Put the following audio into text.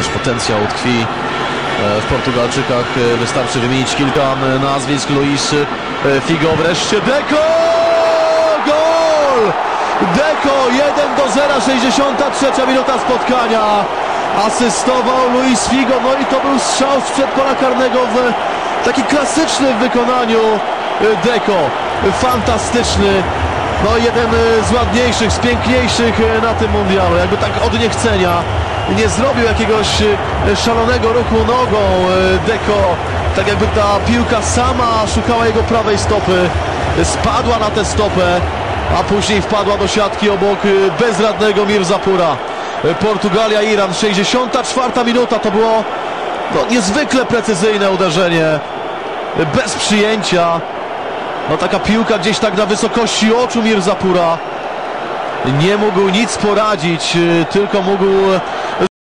też potencjał tkwi w Portugalczykach. Wystarczy wymienić kilka nazwisk. Luis Figo, wreszcie Deco! Gol! Deco 1-0, 63 minuta spotkania. Asystował Luis Figo, no i to był strzał sprzed pola karnego w taki klasyczny w wykonaniu Deco. Fantastyczny. No jeden z ładniejszych, z piękniejszych na tym mundialu. Jakby tak od niechcenia nie zrobił jakiegoś szalonego ruchu nogą Deco. Tak jakby ta piłka sama szukała jego prawej stopy. Spadła na tę stopę, a później wpadła do siatki obok bezradnego Mirzapura. Portugalia-Iran, 64 minuta. To było niezwykle precyzyjne uderzenie. Bez przyjęcia. No taka piłka gdzieś tak na wysokości oczu Mirzapura. Nie mógł nic poradzić, tylko mógł